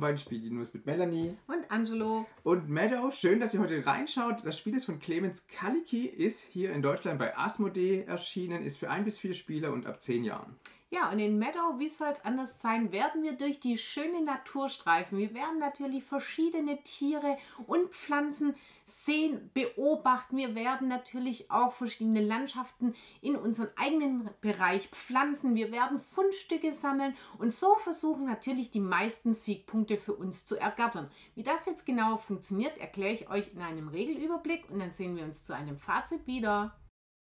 beiden Spieldinos mit Melanie und Angelo und Meadow. Schön, dass ihr heute reinschaut. Das Spiel ist von Clemens Kaliki, ist hier in Deutschland bei Asmodee erschienen, ist für 1 bis 4 Spieler und ab 10 Jahren. Ja, und in Meadow, wie soll es anders sein, werden wir durch die schöne Natur streifen. Wir werden natürlich verschiedene Tiere und Pflanzen sehen, beobachten. Wir werden natürlich auch verschiedene Landschaften in unseren eigenen Bereich pflanzen. Wir werden Fundstücke sammeln und so versuchen natürlich die meisten Siegpunkte für uns zu ergattern. Wie das jetzt genau funktioniert, erkläre ich euch in einem Regelüberblick und dann sehen wir uns zu einem Fazit wieder.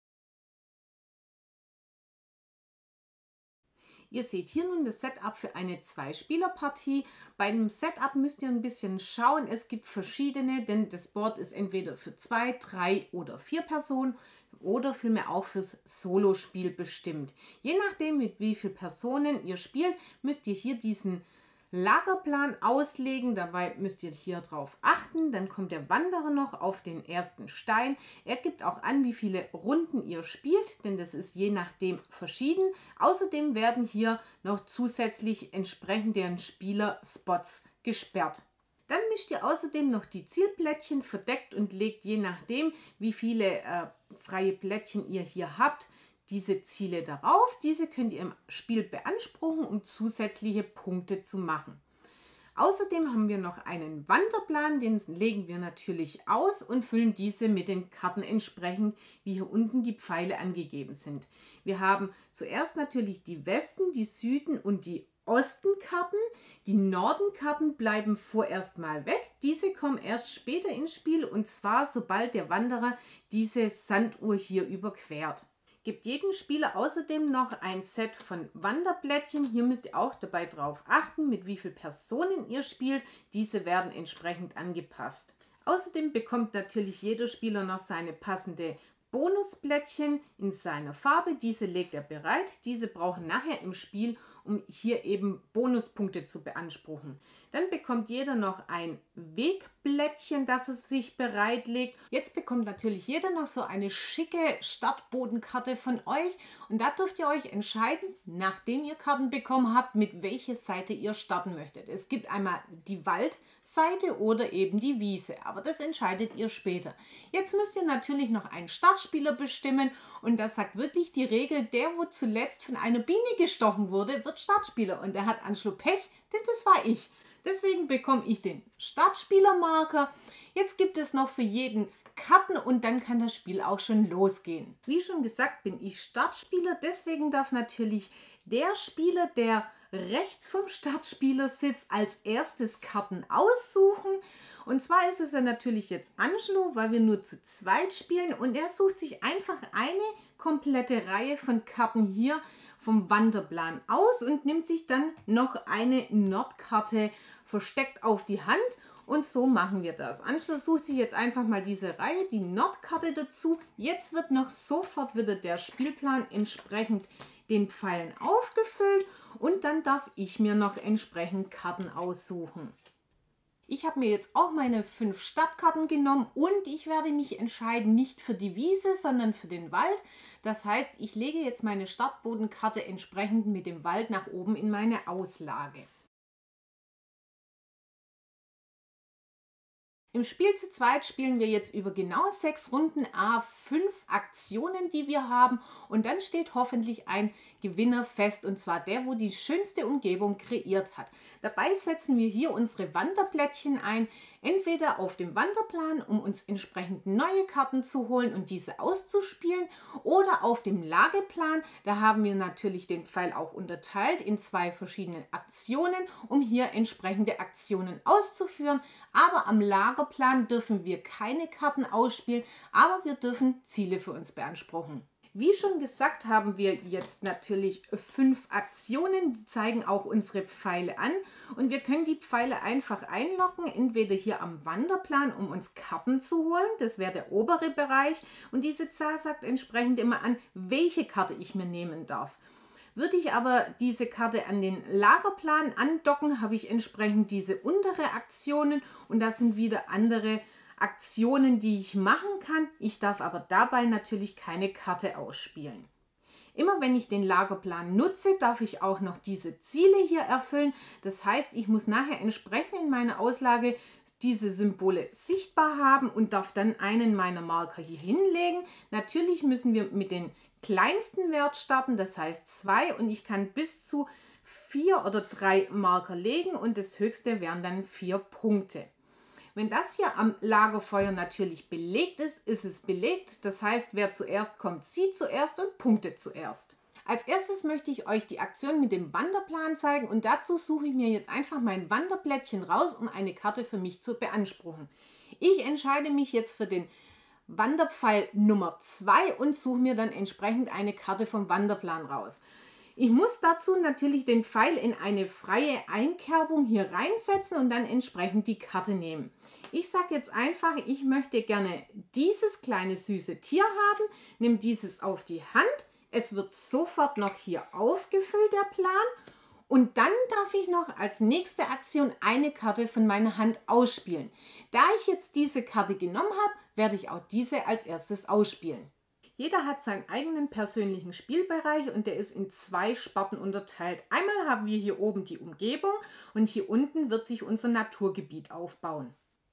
Ihr seht hier nun das Setup für eine Zwei-Spieler-Partie. Bei dem Setup müsst ihr ein bisschen schauen. Es gibt verschiedene, denn das Board ist entweder für 2, 3 oder 4 Personen oder vielmehr auch fürs Solospiel bestimmt. Je nachdem, mit wie vielen Personen ihr spielt, müsst ihr hier diesen Lagerplan auslegen. Dabei müsst ihr hier drauf achten. Dann kommt der Wanderer noch auf den ersten Stein. Er gibt auch an, wie viele Runden ihr spielt, denn das ist je nachdem verschieden. Außerdem werden hier noch zusätzlich entsprechend deren Spieler-Spots gesperrt. Dann mischt ihr außerdem noch die Zielplättchen verdeckt und legt je nachdem, wie viele freie Plättchen ihr hier habt, diese Ziele darauf. Diese könnt ihr im Spiel beanspruchen, um zusätzliche Punkte zu machen. Außerdem haben wir noch einen Wanderplan, den legen wir natürlich aus und füllen diese mit den Karten entsprechend, wie hier unten die Pfeile angegeben sind. Wir haben zuerst natürlich die Westen, die Süden und die Ostenkarten. Die Nordenkarten bleiben vorerst mal weg. Diese kommen erst später ins Spiel und zwar sobald der Wanderer diese Sanduhr hier überquert. Gibt jedem Spieler außerdem noch ein Set von Wanderplättchen. Hier müsst ihr auch dabei drauf achten, mit wie vielen Personen ihr spielt. Diese werden entsprechend angepasst. Außerdem bekommt natürlich jeder Spieler noch seine passende Bonusplättchen in seiner Farbe. Diese legt er bereit. Diese brauchen nachher im Spiel, um hier eben Bonuspunkte zu beanspruchen. Dann bekommt jeder noch ein Wegplättchen, das es sich bereitlegt. Jetzt bekommt natürlich jeder noch so eine schicke Startbodenkarte von euch. Und da dürft ihr euch entscheiden, nachdem ihr Karten bekommen habt, mit welcher Seite ihr starten möchtet. Es gibt einmal die Waldseite oder eben die Wiese, aber das entscheidet ihr später. Jetzt müsst ihr natürlich noch einen Startspieler bestimmen und das sagt wirklich die Regel, der wo zuletzt von einer Biene gestochen wurde, wird Startspieler und der hat Anschluss Pech, denn das war ich. Deswegen bekomme ich den Startspielermarker. Jetzt gibt es noch für jeden Karten und dann kann das Spiel auch schon losgehen. Wie schon gesagt, bin ich Startspieler, deswegen darf natürlich der Spieler, der rechts vom Startspieler sitzt, als erstes Karten aussuchen. Und zwar ist es ja natürlich jetzt Angelo, weil wir nur zu zweit spielen und er sucht sich einfach eine komplette Reihe von Karten hier vom Wanderplan aus und nimmt sich dann noch eine Nordkarte versteckt auf die Hand. Und so machen wir das. Angelo sucht sich jetzt einfach mal diese Reihe, die Nordkarte dazu. Jetzt wird noch sofort wieder der Spielplan entsprechend den Pfeilen aufgefüllt und dann darf ich mir noch entsprechend Karten aussuchen. Ich habe mir jetzt auch meine 5 Stadtkarten genommen und ich werde mich entscheiden, nicht für die Wiese, sondern für den Wald. Das heißt, ich lege jetzt meine Startbodenkarte entsprechend mit dem Wald nach oben in meine Auslage. Im Spiel zu zweit spielen wir jetzt über genau 6 Runden, 5 Aktionen, die wir haben und dann steht hoffentlich ein Gewinner fest und zwar der, wo die schönste Umgebung kreiert hat. Dabei setzen wir hier unsere Wanderplättchen ein, entweder auf dem Wanderplan, um uns entsprechend neue Karten zu holen und diese auszuspielen oder auf dem Lageplan. Da haben wir natürlich den Pfeil auch unterteilt in 2 verschiedene Aktionen, um hier entsprechende Aktionen auszuführen, aber am Lagerplan dürfen wir keine Karten ausspielen, aber wir dürfen Ziele für uns beanspruchen. Wie schon gesagt, haben wir jetzt natürlich 5 Aktionen, die zeigen auch unsere Pfeile an und wir können die Pfeile einfach einloggen, entweder hier am Wanderplan, um uns Karten zu holen, das wäre der obere Bereich und diese Zahl sagt entsprechend immer an, welche Karte ich mir nehmen darf. Würde ich aber diese Karte an den Lagerplan andocken, habe ich entsprechend diese untere Aktionen und das sind wieder andere Aktionen, die ich machen kann. Ich darf aber dabei natürlich keine Karte ausspielen. Immer wenn ich den Lagerplan nutze, darf ich auch noch diese Ziele hier erfüllen. Das heißt, ich muss nachher entsprechend in meiner Auslage diese Symbole sichtbar haben und darf dann einen meiner Marker hier hinlegen. Natürlich müssen wir mit dem kleinsten Wert starten, das heißt 2, und ich kann bis zu 4 oder 3 Marker legen und das höchste wären dann 4 Punkte. Wenn das hier am Lagerfeuer natürlich belegt ist, ist es belegt. Das heißt, wer zuerst kommt, zieht zuerst und punktet zuerst. Als erstes möchte ich euch die Aktion mit dem Wanderplan zeigen und dazu suche ich mir jetzt einfach mein Wanderblättchen raus, um eine Karte für mich zu beanspruchen. Ich entscheide mich jetzt für den Wanderpfeil Nummer 2 und suche mir dann entsprechend eine Karte vom Wanderplan raus. Ich muss dazu natürlich den Pfeil in eine freie Einkerbung hier reinsetzen und dann entsprechend die Karte nehmen. Ich sage jetzt einfach, ich möchte gerne dieses kleine süße Tier haben, nehme dieses auf die Hand. Es wird sofort noch hier aufgefüllt, der Plan. Und dann darf ich noch als nächste Aktion eine Karte von meiner Hand ausspielen. Da ich jetzt diese Karte genommen habe, werde ich auch diese als erstes ausspielen. Jeder hat seinen eigenen persönlichen Spielbereich und der ist in 2 Sparten unterteilt. Einmal haben wir hier oben die Umgebung und hier unten wird sich unser Naturgebiet aufbauen.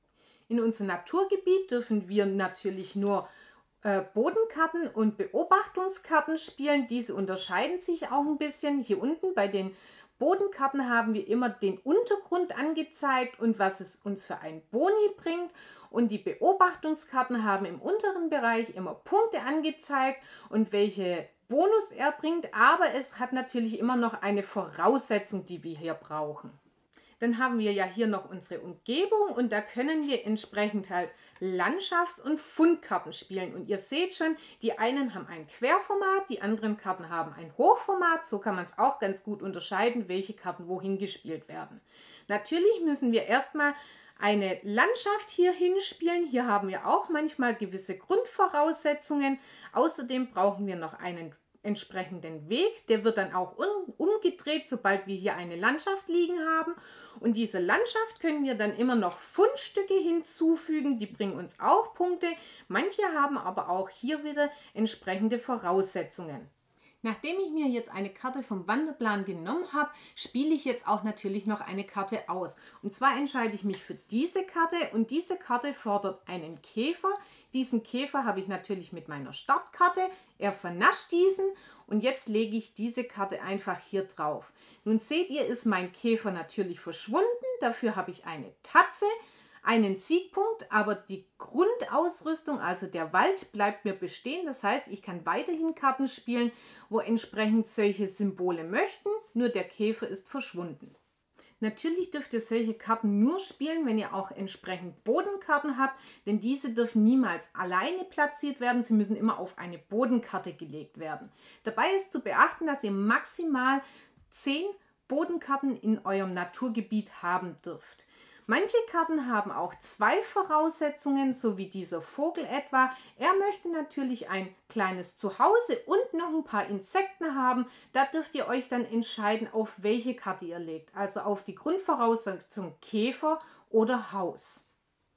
In unserem Naturgebiet dürfen wir natürlich nur Bodenkarten und Beobachtungskarten spielen. Diese unterscheiden sich auch ein bisschen. Hier unten bei den Bodenkarten haben wir immer den Untergrund angezeigt und was es uns für ein Boni bringt. Und die Beobachtungskarten haben im unteren Bereich immer Punkte angezeigt und welche Bonus er bringt. Aber es hat natürlich immer noch eine Voraussetzung, die wir hier brauchen. Dann haben wir ja hier noch unsere Umgebung und da können wir entsprechend halt Landschafts- und Fundkarten spielen. Und ihr seht schon, die einen haben ein Querformat, die anderen Karten haben ein Hochformat. So kann man es auch ganz gut unterscheiden, welche Karten wohin gespielt werden. Natürlich müssen wir erstmal eine Landschaft hier hinspielen. Hier haben wir auch manchmal gewisse Grundvoraussetzungen. Außerdem brauchen wir noch einen entsprechenden Weg. Der wird dann auch umgedreht, sobald wir hier eine Landschaft liegen haben. Und diese Landschaft können wir dann immer noch Fundstücke hinzufügen. Die bringen uns auch Punkte. Manche haben aber auch hier wieder entsprechende Voraussetzungen. Nachdem ich mir jetzt eine Karte vom Wanderplan genommen habe, spiele ich jetzt auch natürlich noch eine Karte aus. Und zwar entscheide ich mich für diese Karte und diese Karte fordert einen Käfer. Diesen Käfer habe ich natürlich mit meiner Startkarte. Er vernascht diesen und jetzt lege ich diese Karte einfach hier drauf. Nun seht ihr, ist mein Käfer natürlich verschwunden. Dafür habe ich eine Tatze, einen Siegpunkt, aber die Grundausrüstung, also der Wald, bleibt mir bestehen. Das heißt, ich kann weiterhin Karten spielen, wo entsprechend solche Symbole möchten, nur der Käfer ist verschwunden. Natürlich dürft ihr solche Karten nur spielen, wenn ihr auch entsprechend Bodenkarten habt, denn diese dürfen niemals alleine platziert werden. Sie müssen immer auf eine Bodenkarte gelegt werden. Dabei ist zu beachten, dass ihr maximal 10 Bodenkarten in eurem Naturgebiet haben dürft. Manche Karten haben auch 2 Voraussetzungen, so wie dieser Vogel etwa. Er möchte natürlich ein kleines Zuhause und noch ein paar Insekten haben. Da dürft ihr euch dann entscheiden, auf welche Karte ihr legt. Also auf die Grundvoraussetzung Käfer oder Haus.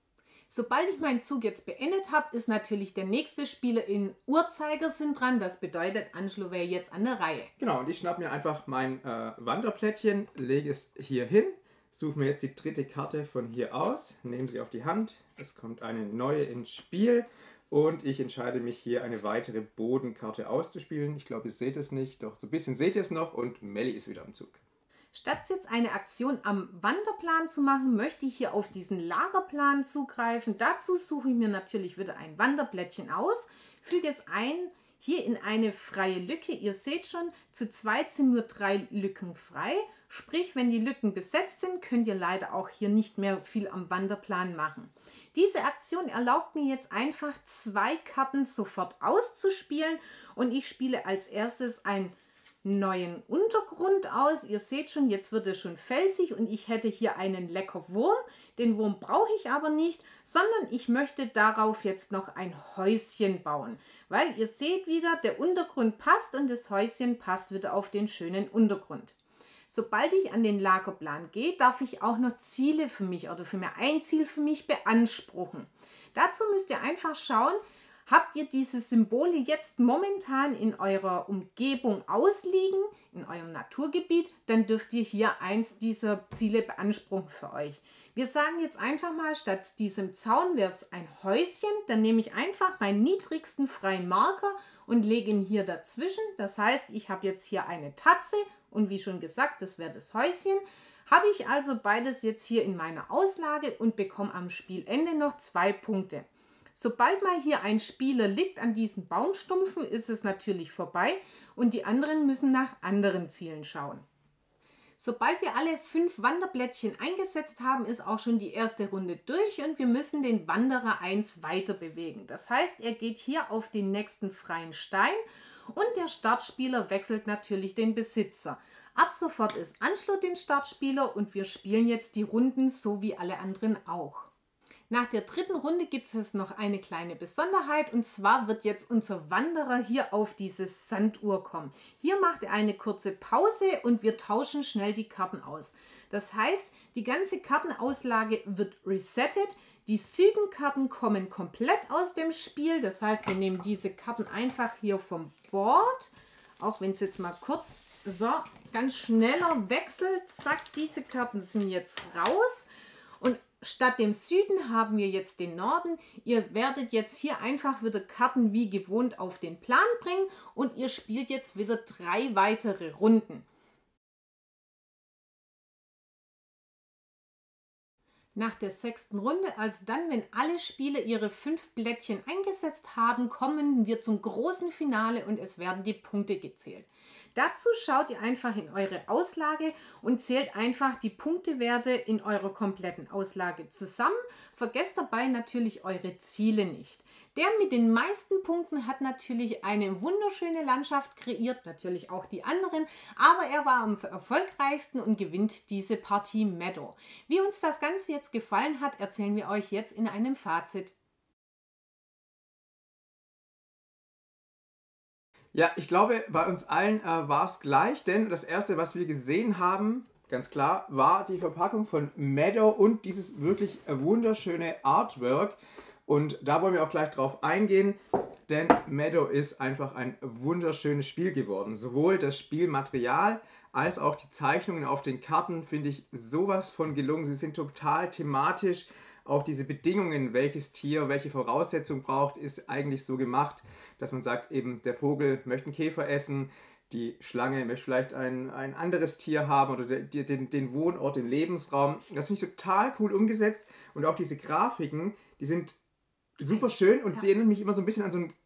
Sobald ich meinen Zug jetzt beendet habe, ist natürlich der nächste Spieler in Uhrzeigersinn dran. Das bedeutet, Angelo wäre jetzt an der Reihe. Genau, und ich schnappe mir einfach mein Wanderplättchen, lege es hier hin. Suche mir jetzt die 3. Karte von hier aus, nehme sie auf die Hand, es kommt eine neue ins Spiel und ich entscheide mich hier eine weitere Bodenkarte auszuspielen. Ich glaube, ihr seht es nicht, doch so ein bisschen seht ihr es noch und Melli ist wieder am Zug. Statt jetzt eine Aktion am Wanderplan zu machen, möchte ich hier auf diesen Lagerplan zugreifen. Dazu suche ich mir natürlich wieder ein Wanderblättchen aus, füge es ein hier in eine freie Lücke. Ihr seht schon, zu zweit sind nur 3 Lücken frei. Sprich, wenn die Lücken besetzt sind, könnt ihr leider auch hier nicht mehr viel am Wanderplan machen. Diese Aktion erlaubt mir jetzt einfach 2 Karten sofort auszuspielen und ich spiele als erstes einen neuen Untergrund aus. Ihr seht schon, jetzt wird es schon felsig und ich hätte hier einen lecker Wurm. Den Wurm brauche ich aber nicht, sondern ich möchte darauf jetzt noch ein Häuschen bauen. Weil ihr seht wieder, der Untergrund passt und das Häuschen passt wieder auf den schönen Untergrund. Sobald ich an den Lagerplan gehe, darf ich auch noch Ziele für mich oder für ein Ziel für mich beanspruchen. Dazu müsst ihr einfach schauen, Habt ihr diese Symbole jetzt momentan in eurer Umgebung ausliegen, in eurem Naturgebiet, dann dürft ihr hier eins dieser Ziele beanspruchen für euch. Wir sagen jetzt einfach mal, statt diesem Zaun wäre es ein Häuschen, dann nehme ich einfach meinen niedrigsten freien Marker und lege ihn hier dazwischen. Das heißt, ich habe jetzt hier eine Tatze und wie schon gesagt, das wäre das Häuschen. Habe ich also beides jetzt hier in meiner Auslage und bekomme am Spielende noch 2 Punkte. Sobald mal hier ein Spieler liegt an diesen Baumstumpfen, ist es natürlich vorbei und die anderen müssen nach anderen Zielen schauen. Sobald wir alle 5 Wanderblättchen eingesetzt haben, ist auch schon die erste Runde durch und wir müssen den Wanderer 1 weiter bewegen. Das heißt, er geht hier auf den nächsten freien Stein und der Startspieler wechselt natürlich den Besitzer. Ab sofort ist Anschluss den Startspieler und wir spielen jetzt die Runden so wie alle anderen auch. Nach der 3. Runde gibt es noch eine kleine Besonderheit und zwar wird jetzt unser Wanderer hier auf dieses Sanduhr kommen. Hier macht er eine kurze Pause und wir tauschen schnell die Karten aus. Das heißt, die ganze Kartenauslage wird resettet. Die Südenkarten kommen komplett aus dem Spiel. Das heißt, wir nehmen diese Karten einfach hier vom Board. Auch wenn es jetzt mal kurz so ganz schneller wechselt. Zack, diese Karten sind jetzt raus. Und statt dem Süden haben wir jetzt den Norden. Ihr werdet jetzt hier einfach wieder Karten wie gewohnt auf den Plan bringen und ihr spielt jetzt wieder 3 weitere Runden. Nach der 6. Runde, also dann, wenn alle Spieler ihre 5 Blättchen eingesetzt haben, kommen wir zum großen Finale und es werden die Punkte gezählt. Dazu schaut ihr einfach in eure Auslage und zählt einfach die Punktewerte in eurer kompletten Auslage zusammen. Vergesst dabei natürlich eure Ziele nicht. Der mit den meisten Punkten hat natürlich eine wunderschöne Landschaft kreiert, natürlich auch die anderen, aber er war am erfolgreichsten und gewinnt diese Partie Meadow. Wie uns das Ganze jetzt gefallen hat, erzählen wir euch jetzt in einem Fazit. Ja, ich glaube, bei uns allen war es gleich, denn das erste, was wir gesehen haben, ganz klar, war die Verpackung von Meadow und dieses wirklich wunderschöne Artwork. Und da wollen wir auch gleich drauf eingehen, denn Meadow ist einfach ein wunderschönes Spiel geworden. Sowohl das Spielmaterial als auch die Zeichnungen auf den Karten finde ich sowas von gelungen. Sie sind total thematisch. Auch diese Bedingungen, welches Tier, welche Voraussetzung braucht, ist eigentlich so gemacht, dass man sagt, eben der Vogel möchte einen Käfer essen, die Schlange möchte vielleicht ein anderes Tier haben oder den Wohnort, den Lebensraum. Das finde ich total cool umgesetzt und auch diese Grafiken, die sind super schön und sie erinnern mich immer so ein bisschen an so ein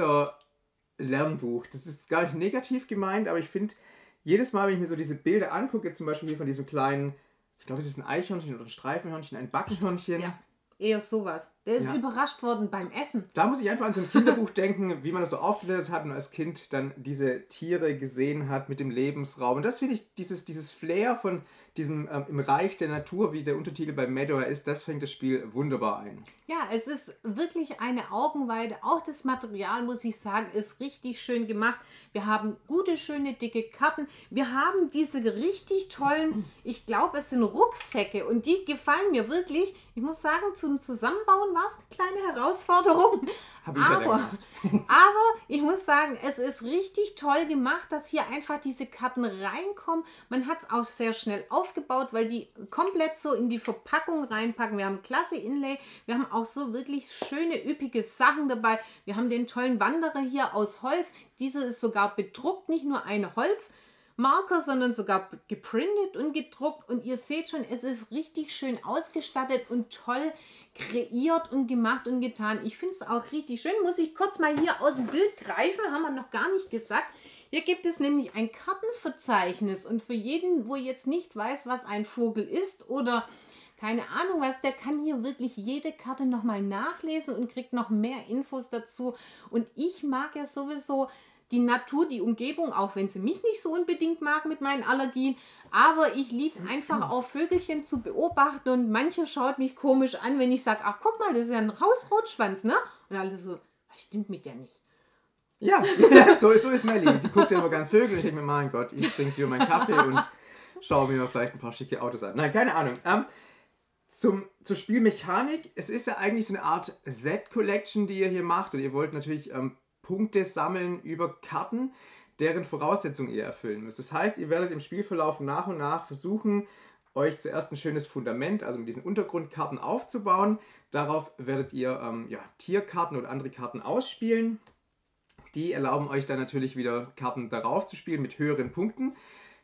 Kinderlernbuch. Das ist gar nicht negativ gemeint, aber ich finde, jedes Mal, wenn ich mir so diese Bilder angucke, zum Beispiel hier von diesem kleinen, ich glaube, es ist ein Eichhörnchen oder ein Streifenhörnchen, ein Backenhörnchen. Ja, eher sowas. Der ist überrascht worden beim Essen. Da muss ich einfach an so ein Kinderbuch denken, wie man das so aufgeblättert hat und als Kind dann diese Tiere gesehen hat mit dem Lebensraum. Und das finde ich, dieses Flair von diesem im Reich der Natur, wie der Untertitel bei Meadow ist, das fängt das Spiel wunderbar ein. Ja, es ist wirklich eine Augenweide. Auch das Material, muss ich sagen, ist richtig schön gemacht. Wir haben gute, schöne, dicke Karten. Wir haben diese richtig tollen, ich glaube, es sind Rucksäcke und die gefallen mir wirklich. Ich muss sagen, zum Zusammenbauen war es eine kleine Herausforderung. Aber ich muss sagen, es ist richtig toll gemacht, dass hier einfach diese Karten reinkommen. Man hat es auch sehr schnell aufgebaut, weil die komplett so in die Verpackung reinpacken. Wir haben klasse Inlay, wir haben auch so wirklich schöne, üppige Sachen dabei. Wir haben den tollen Wanderer hier aus Holz. Diese ist sogar bedruckt, nicht nur ein Holzmarker, sondern sogar geprintet und gedruckt. Und ihr seht schon, es ist richtig schön ausgestattet und toll kreiert und gemacht und getan. Ich finde es auch richtig schön. Muss ich kurz mal hier aus dem Bild greifen, haben wir noch gar nicht gesagt. Hier gibt es nämlich ein Kartenverzeichnis und für jeden, wo jetzt nicht weiß, was ein Vogel ist oder keine Ahnung was, der kann hier wirklich jede Karte nochmal nachlesen und kriegt noch mehr Infos dazu. Und ich mag ja sowieso die Natur, die Umgebung, auch wenn sie mich nicht so unbedingt mag mit meinen Allergien. Aber ich liebe es einfach auch Vögelchen zu beobachten und manche schaut mich komisch an, wenn ich sage, ach guck mal, das ist ja ein Hausrotschwanz, ne? Und alle so, was stimmt mit der nicht? Ja, so ist Melli. Die guckt ja immer gern Vögel und ich denke mir, mein Gott, ich trinke hier meinen Kaffee und schaue mir vielleicht ein paar schicke Autos an. Nein, keine Ahnung. Zur Spielmechanik, es ist ja eigentlich so eine Art Set-Collection, die ihr hier macht und ihr wollt natürlich Punkte sammeln über Karten, deren Voraussetzungen ihr erfüllen müsst. Das heißt, ihr werdet im Spielverlauf nach und nach versuchen, euch zuerst ein schönes Fundament, also mit diesen Untergrundkarten aufzubauen. Darauf werdet ihr Tierkarten oder andere Karten ausspielen. Die erlauben euch dann natürlich wieder Karten darauf zu spielen mit höheren Punkten.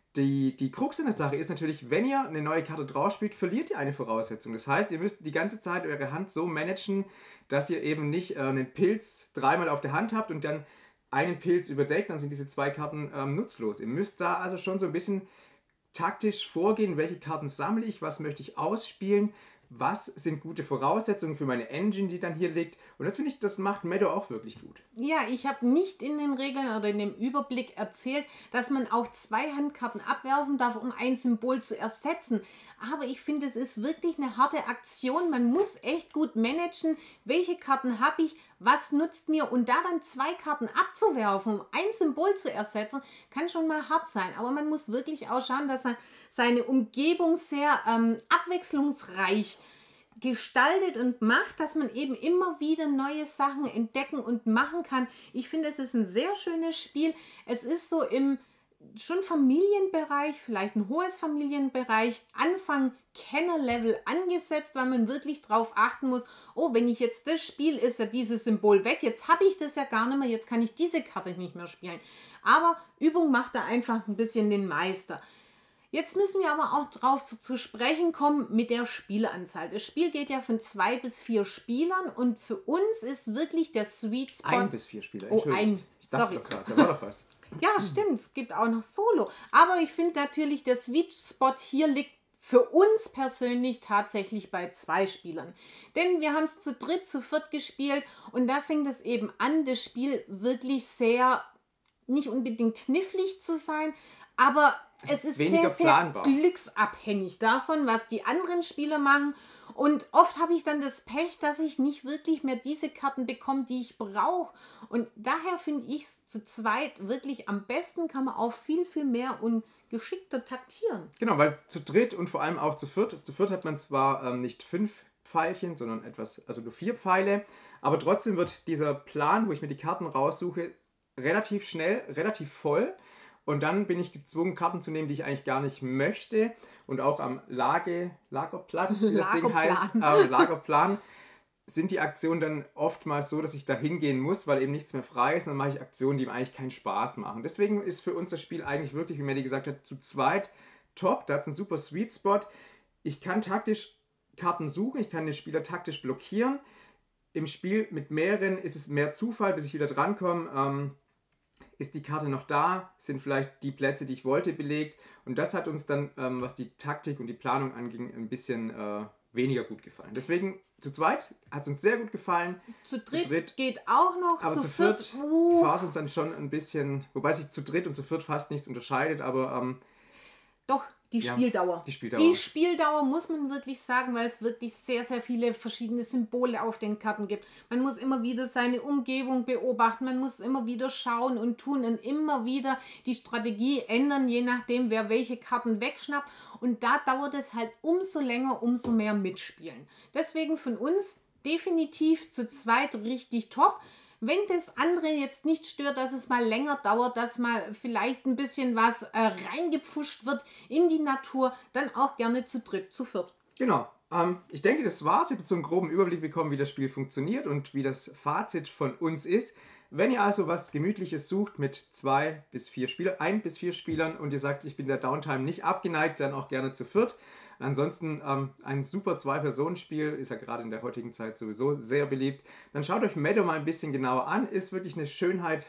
Die Krux in der Sache ist natürlich, wenn ihr eine neue Karte drauf spielt, verliert ihr eine Voraussetzung. Das heißt, ihr müsst die ganze Zeit eure Hand so managen, dass ihr eben nicht einen Pilz dreimal auf der Hand habt und dann einen Pilz überdeckt, dann sind diese 2 Karten nutzlos. Ihr müsst da also schon so ein bisschen taktisch vorgehen, welche Karten sammle ich, was möchte ich ausspielen, was sind gute Voraussetzungen für meine Engine, die dann hier liegt. Und das finde ich, das macht Meadow auch wirklich gut. Ja, ich habe nicht in den Regeln oder in dem Überblick erzählt, dass man auch 2 Handkarten abwerfen darf, um ein Symbol zu ersetzen. Aber ich finde, es ist wirklich eine harte Aktion. Man muss echt gut managen, welche Karten habe ich, was nutzt mir. Und da dann 2 Karten abzuwerfen, um ein Symbol zu ersetzen, kann schon mal hart sein. Aber man muss wirklich auch schauen, dass er seine Umgebung sehr abwechslungsreich gestaltet und macht, dass man eben immer wieder neue Sachen entdecken und machen kann. Ich finde, es ist ein sehr schönes Spiel. Es ist so im schon Familienbereich, vielleicht ein hohes Familienbereich, Anfang Kennerlevel angesetzt, weil man wirklich darauf achten muss, oh, wenn ich jetzt das spiele, ist ja dieses Symbol weg, jetzt habe ich das ja gar nicht mehr, jetzt kann ich diese Karte nicht mehr spielen. Aber Übung macht da einfach ein bisschen den Meister. Jetzt müssen wir aber auch darauf zu sprechen kommen mit der Spielanzahl. Das Spiel geht ja von 2 bis 4 Spielern und für uns ist wirklich der Sweet Spot... 1 bis 4 Spieler, Oh, Ich dachte doch gerade, da war doch was. Ja, stimmt, es gibt auch noch Solo. Aber ich finde natürlich, der Sweet Spot hier liegt für uns persönlich tatsächlich bei 2 Spielern. Denn wir haben es zu dritt, zu viert gespielt und da fängt es eben an, das Spiel wirklich sehr, nicht unbedingt knifflig zu sein, aber es ist weniger sehr planbar. glücksabhängig davon, was die anderen Spieler machen. Und oft habe ich dann das Pech, dass ich nicht wirklich mehr diese Karten bekomme, die ich brauche. Und daher finde ich es zu zweit wirklich am besten, kann man auch viel, viel mehr und geschickter taktieren. Genau, weil zu dritt und vor allem auch zu viert. Zu viert hat man zwar nicht 5 Pfeilchen, sondern also nur 4 Pfeile. Aber trotzdem wird dieser Plan, wo ich mir die Karten raussuche, relativ schnell, relativ voll. Und dann bin ich gezwungen, Karten zu nehmen, die ich eigentlich gar nicht möchte. Und auch am Lagerplatz, wie das Ding heißt, Lagerplan, sind die Aktionen dann oftmals so, dass ich da hingehen muss, weil eben nichts mehr frei ist. Und dann mache ich Aktionen, die mir eigentlich keinen Spaß machen. Deswegen ist für uns das Spiel eigentlich wirklich, wie Maddie gesagt hat, zu zweit top. Da hat es einen super Sweet Spot. Ich kann taktisch Karten suchen, ich kann den Spieler taktisch blockieren. Im Spiel mit mehreren ist es mehr Zufall, bis ich wieder drankomme. Ist die Karte noch da? Sind vielleicht die Plätze, die ich wollte, belegt? Und das hat uns dann, was die Taktik und die Planung anging, ein bisschen weniger gut gefallen. Deswegen zu zweit hat es uns sehr gut gefallen. Zu dritt geht auch noch. Aber zu viert war es uns dann schon ein bisschen, wobei sich zu dritt und zu viert fast nichts unterscheidet, aber doch, die Spieldauer. Die Spieldauer muss man wirklich sagen, weil es wirklich sehr, sehr viele verschiedene Symbole auf den Karten gibt. Man muss immer wieder seine Umgebung beobachten, man muss immer wieder schauen und tun und immer wieder die Strategie ändern, je nachdem, wer welche Karten wegschnappt. Und da dauert es halt umso länger, umso mehr mitspielen. Deswegen von uns definitiv zu zweit richtig top. Wenn das andere jetzt nicht stört, dass es mal länger dauert, dass mal vielleicht ein bisschen was reingepfuscht wird in die Natur, dann auch gerne zu dritt, zu viert. Genau. Ich denke, das war's. Ihr habt so einen groben Überblick bekommen, wie das Spiel funktioniert und wie das Fazit von uns ist. Wenn ihr also was Gemütliches sucht mit 2 bis 4 Spielern, 1 bis 4 Spielern und ihr sagt, ich bin der Downtime nicht abgeneigt, dann auch gerne zu viert. Ansonsten ein super 2-Personen-Spiel, ist ja gerade in der heutigen Zeit sowieso sehr beliebt. Dann schaut euch Meadow mal ein bisschen genauer an, ist wirklich eine Schönheit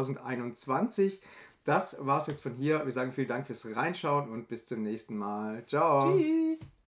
2021. Das war's jetzt von hier. Wir sagen vielen Dank fürs Reinschauen und bis zum nächsten Mal. Ciao. Tschüss.